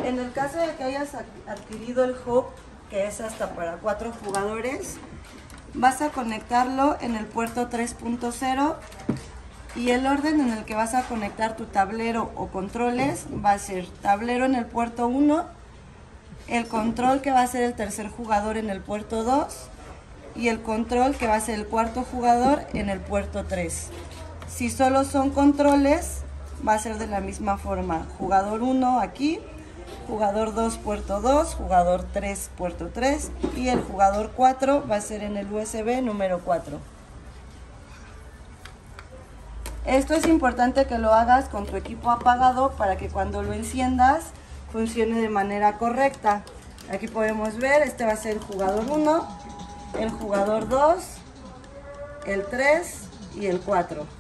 En el caso de que hayas adquirido el hub, que es hasta para 4 jugadores, vas a conectarlo en el puerto 3.0 y el orden en el que vas a conectar tu tablero o controles va a ser tablero en el puerto 1, el control que va a ser el tercer jugador en el puerto 2 y el control que va a ser el cuarto jugador en el puerto 3. Si solo son controles, va a ser de la misma forma: jugador 1 aquí, jugador 2 puerto 2, jugador 3 puerto 3 y el jugador 4 va a ser en el USB número 4. Esto es importante que lo hagas con tu equipo apagado para que cuando lo enciendas funcione de manera correcta. Aquí podemos ver, este va a ser el jugador 1, el jugador 2, el 3 y el 4.